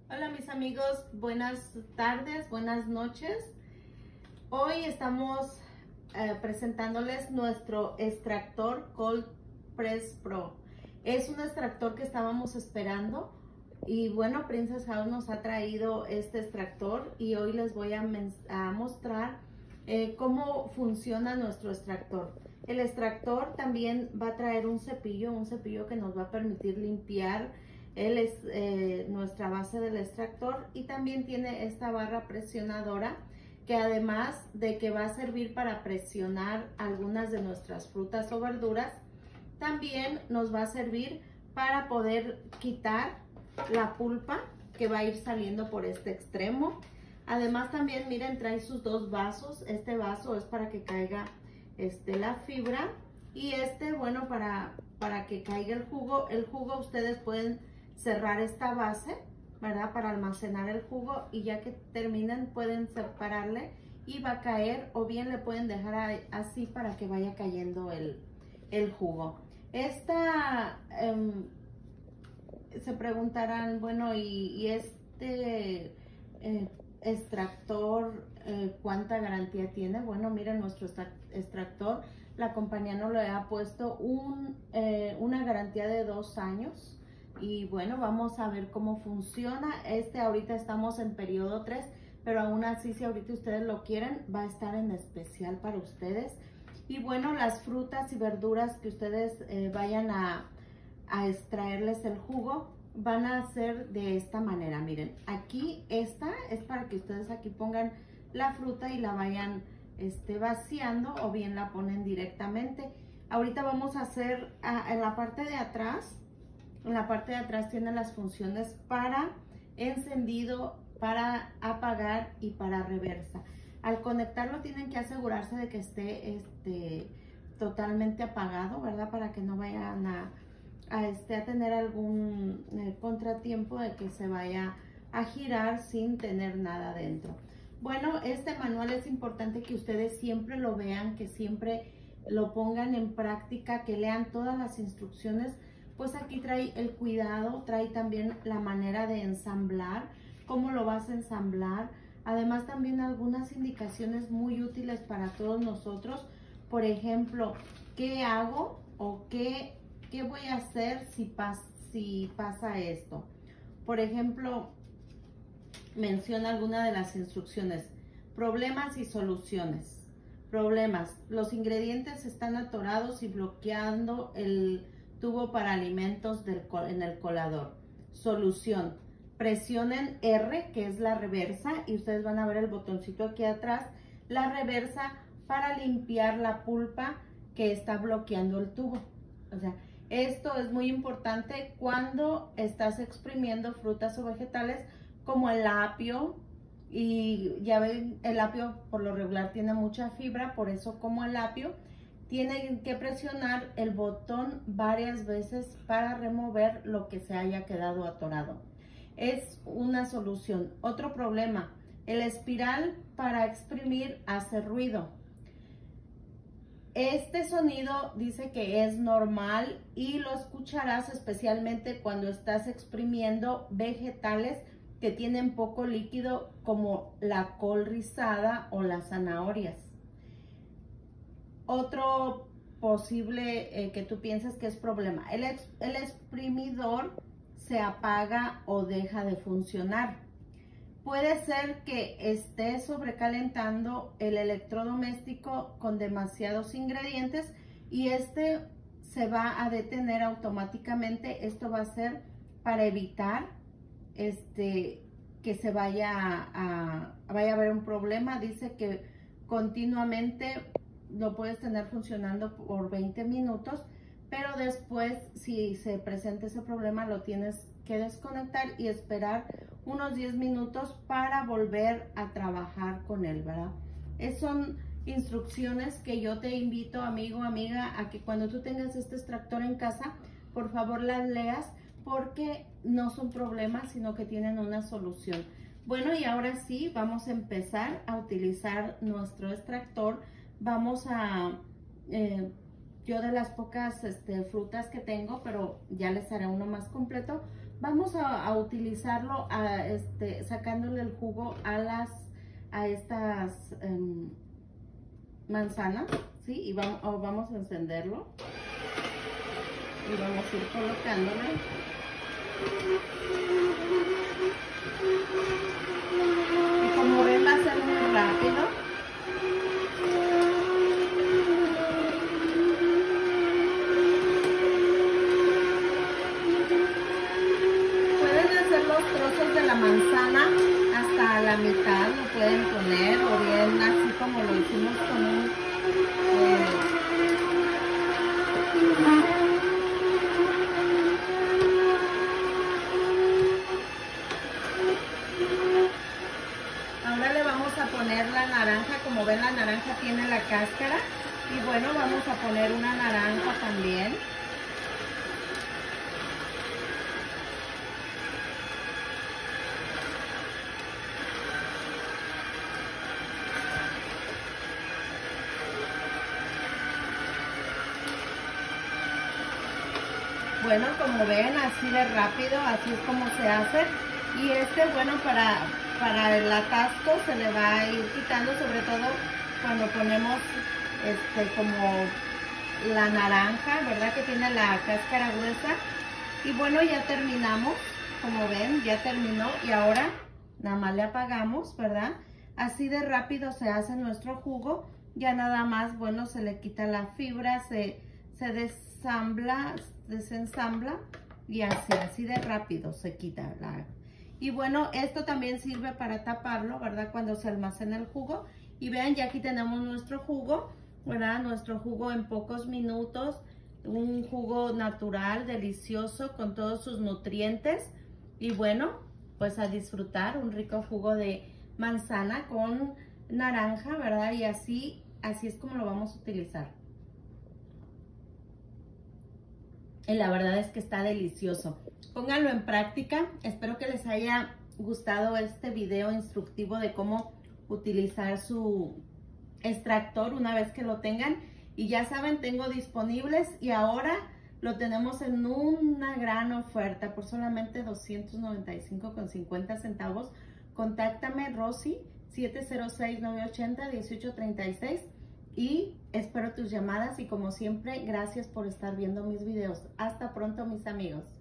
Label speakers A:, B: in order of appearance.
A: Hola mis amigos, buenas tardes, buenas noches. Hoy estamos presentándoles nuestro extractor Cold Press Pro. Es un extractor que estábamos esperando y bueno, Princess House nos ha traído este extractor y hoy les voy a mostrar cómo funciona nuestro extractor. El extractor también va a traer un cepillo que nos va a permitir limpiar nuestra base del extractor, y también tiene esta barra presionadora que además de que va a servir para presionar algunas de nuestras frutas o verduras, también nos va a servir para poder quitar la pulpa que va a ir saliendo por este extremo. Además también miren, trae sus dos vasos. Este vaso es para que caiga la fibra y bueno, para que caiga el jugo. El jugo ustedes pueden cerrar esta base, ¿verdad? Para almacenar el jugo, y ya que terminen pueden separarle y va a caer, o bien le pueden dejar así para que vaya cayendo el jugo. Se preguntarán, bueno, y extractor, ¿cuánta garantía tiene? Bueno, miren, nuestro extractor, la compañía nos le ha puesto una garantía de 2 años. Y bueno, vamos a ver cómo funciona. Ahorita estamos en periodo 3, pero aún así, si ahorita ustedes lo quieren, va a estar en especial para ustedes. Y bueno, las frutas y verduras que ustedes vayan a extraerles el jugo, van a ser de esta manera. Miren, aquí esta es para que ustedes aquí pongan la fruta y la vayan vaciando, o bien la ponen directamente. Ahorita vamos a hacer en la parte de atrás. En la parte de atrás tiene las funciones para encendido, para apagar y para reversa. Al conectarlo tienen que asegurarse de que esté totalmente apagado, ¿verdad? Para que no vayan a tener algún contratiempo de que se vaya a girar sin tener nada dentro. Bueno, este manual es importante que ustedes siempre lo vean, que siempre lo pongan en práctica, que lean todas las instrucciones. Pues aquí trae el cuidado, trae también la manera de ensamblar, cómo lo vas a ensamblar. Además también algunas indicaciones muy útiles para todos nosotros. Por ejemplo, ¿qué hago o qué voy a hacer si pasa esto? Por ejemplo, menciona alguna de las instrucciones. Problemas y soluciones. Problemas: los ingredientes están atorados y bloqueando el tubo para alimentos en el colador. Solución: presionen R, que es la reversa, y ustedes van a ver el botoncito aquí atrás, la reversa, para limpiar la pulpa que está bloqueando el tubo. O sea, esto es muy importante cuando estás exprimiendo frutas o vegetales como el apio. Y ya ven, el apio por lo regular tiene mucha fibra, por eso como el apio, tienen que presionar el botón varias veces para remover lo que se haya quedado atorado. Es una solución. Otro problema: el espiral para exprimir hace ruido. Este sonido dice que es normal y lo escucharás especialmente cuando estás exprimiendo vegetales que tienen poco líquido, como la col rizada o las zanahorias. Otro posible que tú piensas que es problema: el exprimidor se apaga o deja de funcionar. Puede ser que esté sobrecalentando el electrodoméstico con demasiados ingredientes y se va a detener automáticamente. Esto va a ser para evitar que se vaya a haber un problema. Dice que continuamente lo puedes tener funcionando por 20 minutos, pero después, si se presenta ese problema, lo tienes que desconectar y esperar unos 10 minutos para volver a trabajar con él, ¿verdad? Son instrucciones que yo te invito, amigo, amiga, a que cuando tú tengas este extractor en casa, por favor las leas, porque no son problemas, sino que tienen una solución. Bueno, y ahora sí, vamos a empezar a utilizar nuestro extractor. Vamos a, yo de las pocas frutas que tengo, pero ya les haré uno más completo, vamos a utilizarlo sacándole el jugo a estas manzanas, ¿sí? Y vamos a encenderlo y vamos a ir colocándole. Y como ven, va a ser muy rápido. Trozos de la manzana hasta la mitad lo pueden poner, o bien así como lo hicimos con un ahora le vamos a poner la naranja. Como ven, la naranja tiene la cáscara, y bueno, vamos a poner una naranja también. Bueno, como ven, así de rápido, así es como se hace. Y bueno, para el atasco se le va a ir quitando, sobre todo cuando ponemos como la naranja, ¿verdad? Que tiene la cáscara gruesa. Y bueno, ya terminamos, como ven, ya terminó. Y ahora nada más le apagamos, ¿verdad? Así de rápido se hace nuestro jugo. Ya nada más, bueno, se le quita la fibra, se desensambla y así de rápido se quita y bueno, esto también sirve para taparlo, ¿verdad? Cuando se almacena el jugo. Y vean, ya aquí tenemos nuestro jugo, ¿verdad? Nuestro jugo en pocos minutos, un jugo natural, delicioso, con todos sus nutrientes. Y bueno, pues a disfrutar un rico jugo de manzana con naranja, ¿verdad? Y así es como lo vamos a utilizar. Y la verdad es que está delicioso. Pónganlo en práctica. Espero que les haya gustado este video instructivo de cómo utilizar su extractor una vez que lo tengan. Y ya saben, tengo disponibles, y ahora lo tenemos en una gran oferta por solamente $295.50. Contáctame, Rosy, 706-980-1836. Y espero tus llamadas, y como siempre, gracias por estar viendo mis videos. Hasta pronto, mis amigos.